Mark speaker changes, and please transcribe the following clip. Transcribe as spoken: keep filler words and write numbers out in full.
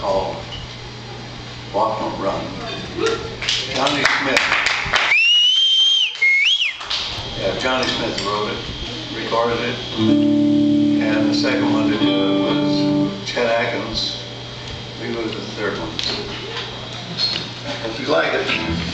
Speaker 1: called Walk Don't Run. Johnny Smith. Yeah, Johnny Smith wrote it, recorded it, and the second one to do it was Chet Atkins. We was the third one. If you like it.